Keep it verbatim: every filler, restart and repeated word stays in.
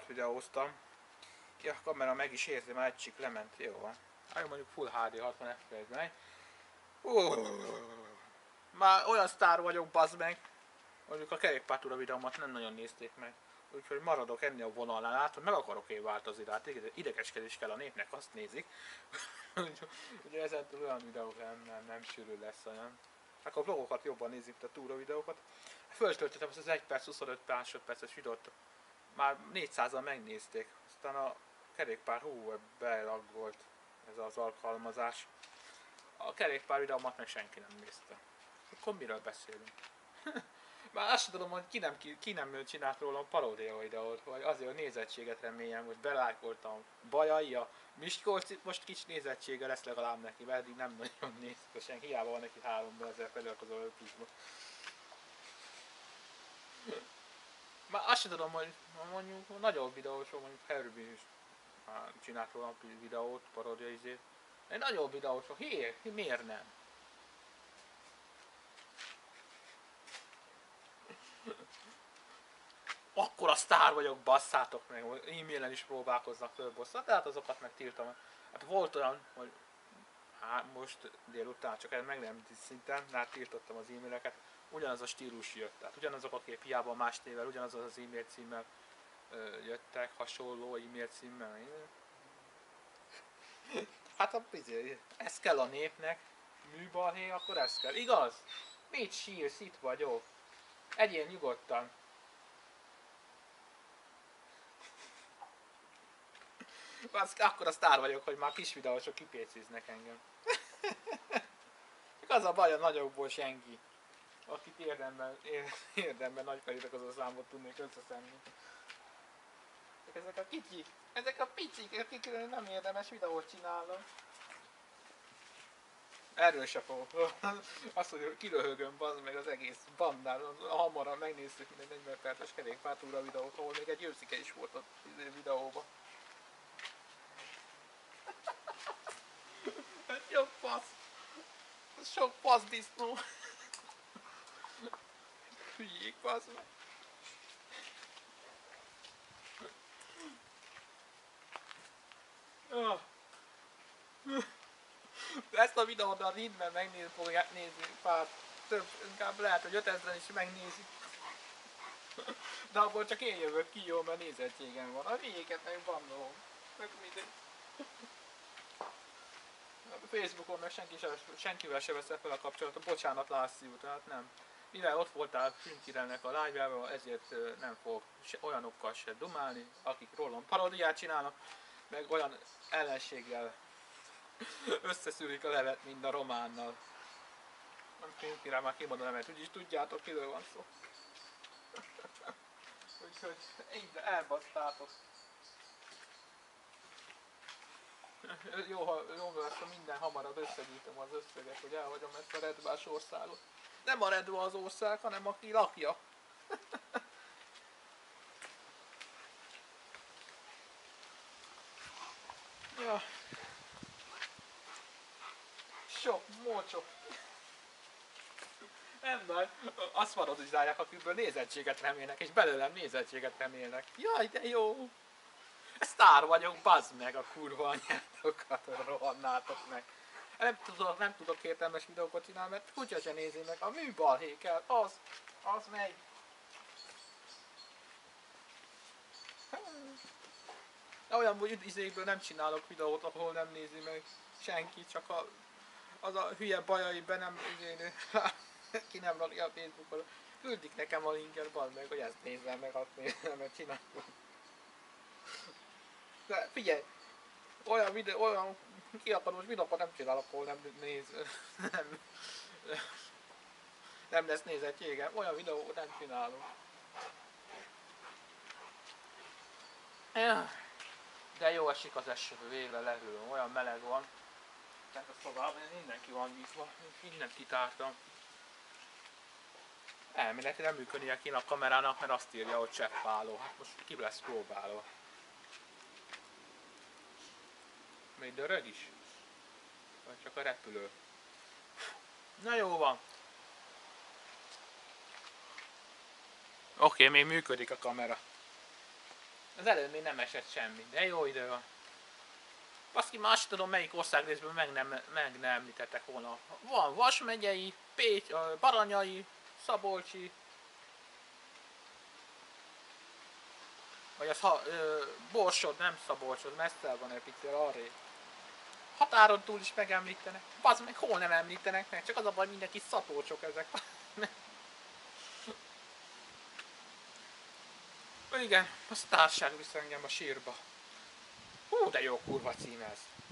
sokat videóztam. Ja, a kamera meg is érzi, már egy csik lement, jó van. Hát mondjuk Full há dé hatvan ef pé es-ben. Már olyan sztár vagyok, bazd meg. Mondjuk a kerékpártúra videómat nem nagyon nézték meg. Úgyhogy maradok ennél a vonalnál, látom, meg akarok én változni rá, idegeskedés kell a népnek, azt nézik. Ugye ezentúl olyan videók nem, nem, nem sűrű lesz olyan. Akkor a vlogokat jobban nézik, a túra videókat. Föltöltöttem azt az egy perc huszonöt másodperces videót, már négyszázan megnézték, aztán a kerékpár, hú, belaggolt ez az alkalmazás. A kerékpár videómat meg senki nem nézte. Akkor miről beszélünk? Már azt sem tudom, hogy ki nem, ki, ki nem csinált rólam paródia videót, vagy azért a nézettséget reméljem, most belájkoltam Bajai, a Miskolcit, most kis nézettsége lesz legalább neki, mert eddig nem nagyon néztek senki, hiába van neki háromezer feliratkozó ötűzben. Már azt sem tudom, hogy mondjuk nagyobb videósok, mondjuk Herbie is csinált rólam videót, paródia izét. Egy nagyobb videósok, hé, miért nem? Akkora sztár vagyok, basszátok meg, e-mailen is próbálkoznak fölbosszat, tehát azokat megtiltam. Hát volt olyan, hogy hát most délután csak meg nem szinten, hát tiltottam az e-maileket, ugyanaz a stílus jött, tehát ugyanazok a kép, hiába más névvel, ugyanaz az e-mail címmel ö, jöttek, hasonló e-mail címmel. Hát a bizony, ez kell a népnek, műbalhé, akkor ez kell, igaz? Mit sírsz, itt vagyok. Egyél nyugodtan. Akkor a sztár vagyok, hogy már kis videósok kipécéznek engem. Csak az a baj, a nagyokból senki, akit érdemben, érdemben nagy feliratkozó számot tudnék összeszedni. Ezek a kicsik, ezek a picik, akikről nem érdemes videót csinálnom. Erről se fogok. Azt, hogy kiröhögöm bazd meg az egész bandán. Hamarabb megnéztük minden negyven perces kerékpártúra videót, ahol még egy őszike is volt a videóban. Jó fasz! Sok fasz disznó! Hülyék, bazd meg! Oh. Ezt a videót a Ridben megnézni fogják nézni, pár több, inkább lehet, hogy ötezren is megnézik. De abból csak én jövök ki, jó, mert nézettségem van. A hülyéket meg bannolom. Meg mindegy. Facebookon meg senki se, senkivel se veszel fel a kapcsolatot, bocsánat László, tehát nem. Mivel ott voltál Fünkirelnek a live-jában, ezért nem fog se, olyanokkal se dumálni, akik rólam parodiát csinálnak, meg olyan ellenséggel összeszűrik a levet, mint a románnal. Nem Fünkirel, már kimondom, mert úgyis tudjátok, kiről van szó. Úgyhogy így elbasztátok. Jó, ha jó lesz, ha minden hamarabb összegyűjtöm az összeget, hogy elhagyom ezt a redvás országot. Nem a redva az ország, hanem aki lakja. Ja. Sok, mócsok. Nem baj, azt parodizálják, akikből nézettséget remélnek, és belőlem nézettséget remélnek. Jaj, de jó! Sztár vagyok, bazd meg a kurva anyátokat, rohannátok meg. Nem tudok, nem tudok értelmes videókat csinálni, mert kutya se nézi meg. A műbalhé kell, az, az megy. De olyan, hogy izékből nem csinálok videót, ahol nem nézi meg senki, csak a, az a hülye Bajai be nem, izé, ki nem rakja a Facebookon. Küldik nekem a linket, bazd meg, hogy ezt nézzem meg, azt nézzem meg, csinálom. De figyelj, olyan videó, olyan kiakadós videókat nem csinálok, ahol nem néz, nem, nem lesz nézettségem, olyan videót nem csinálok. De jó esik az eső, végre lehűl, olyan meleg van. Tehát a szobában mindenki van nyitva, mindent kitártam. Elméletileg nem működnie kéne a kamerának, mert azt írja, hogy cseppálló. Hát most ki lesz próbálva. Még dörög is? Vagy csak a repülő? Na jó van. Oké, okay, még működik a kamera. Az előbb még nem esett semmi, de jó idő van. Baszki, már azt tudom, melyik országrészben meg nem, meg nem említettek volna. Van Vas megyei, Pécs, Baranyai, Szabolcsi, vagy az ha, ö, Borsod, nem Szabolcsod, messze van egy picit arrébb. Határon túl is megemlítenek. Bazd meg, hol nem említenek meg, csak az a baj, mindenki szapolcsok ezek. Igen, a sztárság visz engem a sírba. Hú, de jó kurva cím ez.